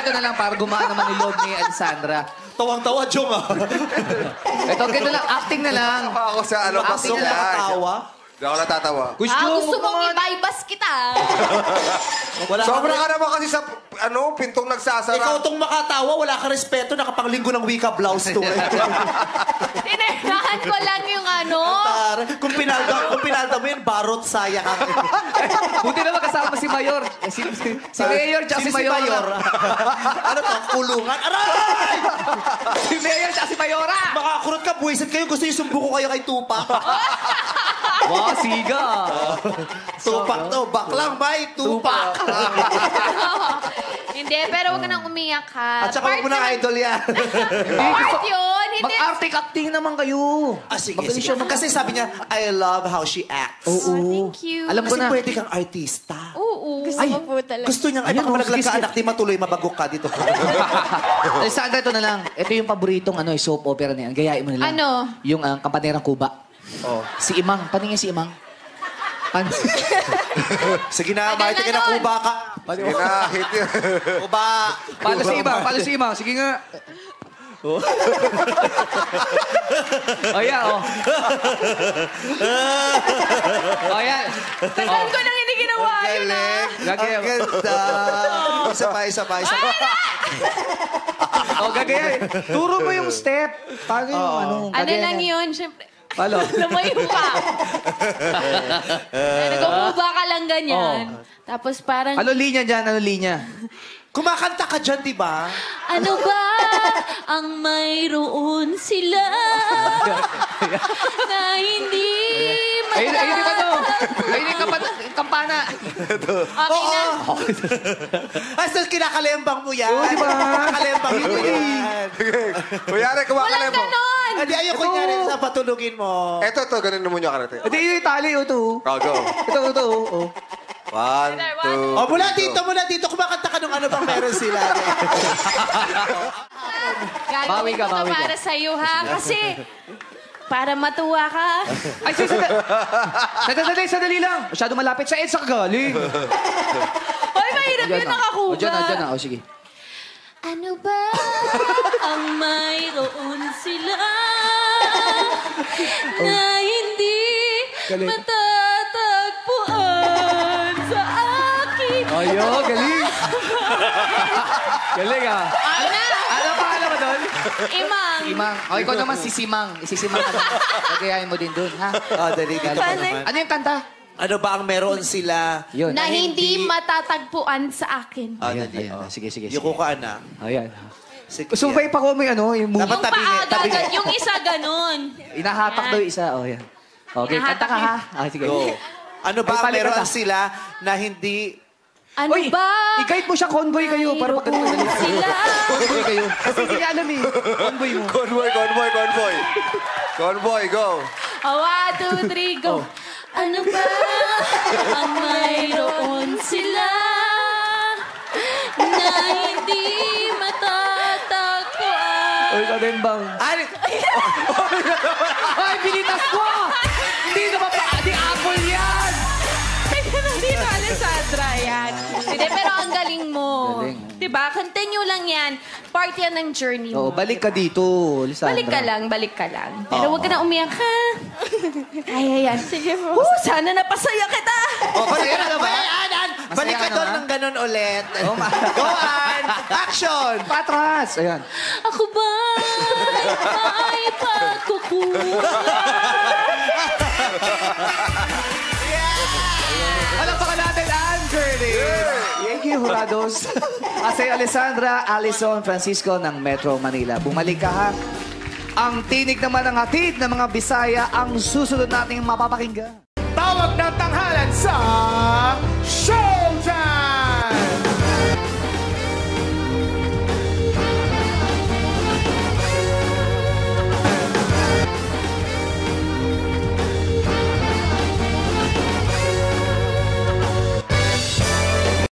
ito na lang para gumaan naman yung loob ni Alessandra. Tawang-tawa, Jong, ah. Ito, ganito lang. Acting na lang. Ako sa ano, Acting na lang. Nakatawa. Hindi ako natatawa. Gusto mong i-bypass kita. Sobra ka naman kasi sa, pintong nagsasara. Ikaw tong makatawa, wala ka respeto, nakapanglinggo ng wika blouse to. Tinirahan ko lang yung Kung pinalda mo yan, barot saya ka. Buti naman kasama si Mayor. Si Mayor tsaka si Mayor. Ano to? Kulungan? Aray! Si Mayor tsaka si Mayora. Makakurot ka, buwisit kayo. Gusto yung sumbuko kayo kay Tupac. Wow, siga. Tupac to. Baklang bay, Tupac. Hindi, pero huwag ka nang umiyak, ha? At saka huwag mo na idol yan. Part yun. Hindi. Mag-acting naman kayo. Sige. Kasi sabi niya, I love how she acts. Thank you. Alam ko Kasi na. pwede kang artista. Oo. Gusto ko po talaga. Gusto niya, ay baka malaglag ka anak, di matuloy, mabagok ka dito. Alessandra, ito na lang. Ito yung paboritong soap opera na yan. Gayain mo na lang. Ano? Yung Kampanerang Kuba. Si Imang. Paningin si Imang. Sige na, mahit ka na, Kuba ka. Sige na, hit yun. Kuba. Paano si Imang? Paano si Imang? Sige nga. Yan. Yan. Tagal ko nang hindi ginawa yun, ha? Ang ganda. Isa pa. Gagaya. Turo mo yung step. Paano yung Ano lang yun, syempre. Paano? Lumayo ka. Nagkukuba ka lang ganyan. Tapos parang... Ano linya dyan? Ano linya? Kumakanta ka dyan, di ba? Ano ba ang mayroon sila na hindi Ayun yung Ayun yung kampana. Okay na. Ay, so kinakalembang mo yan. Oo, di ba? Kinakalembang mo yan. Kunyari, kumakala Walang mo. ganon. Hindi, ayaw kunyari sa patulugin mo. Ito, ganun mo nyo karate. Ito yung tali. Ito. Go. Ito. 1, 2. Mula dito. Kumakanta ka nung ano bang meron sila. Gagawin ko to para sa'yo, ha? Kasi para matuwa ka. Ay, sadali lang. Masyado malapit sa EDSA galing. Hoy, mahirap yun nakakuha. Diyan na. Sige. Ano ba ang mayroon sila na hindi matatagpuan sa akin? Ayo, galing. Galing, ah. Ano pangalan mo doon? Imang. O, ikaw naman si Simang. Isisimang ka naman. Pagayahin mo din doon, ha? Dali ka naman. Ano yung kanta? Ano ba ang meron sila? Yun. Na hindi matatagpuan sa akin. Ayan. Sige. Yuko ka, anak. Ayan. Sige. Gusto mo ba ipako mo yung movie? Dapat Yung isa ganon. Inahatak daw yung isa. Yan. Okay, kanta ka, ha? Sige. Go. Ano ba ang Ay, meron palikot sila na hindi... Ano Uy, ba? i-guide mo siya, convoy kayo. Para mayroon sila? Convoy kayo. Kasi hindi niya alam Convoy mo. Convoy, go. 1, 2, 3, go. Ano ba ang mayroon sila na hindi matatagpuan? Uy, kadeng bang. Ay, binitas ko! Hindi naman pa, di apple yan! Hindi na, Alessandra, yan. Hindi, pero ang galing mo. Galing. Diba? Continue lang yan. Part yan ng journey mo. Balik ka dito, Lisandra. Balik ka lang. Pero huwag ka na umiyak, ha? Ayan. Sige po. Sana napasaya kita. Masaya na naman. Balik ka doon ng ganun ulit. Go on! Action! Patras! Ayan. Ako ba ay pagkukuha? Palakpakan natin ang journey. Thank you, Jurados. Asay Alessandra, Allison, Francisco ng Metro Manila. Bumalik ka, ha? Ang tinig naman ng hatid ng mga Bisaya ang susunod nating mapapakinggan. Tawag ng tanghalan sa show!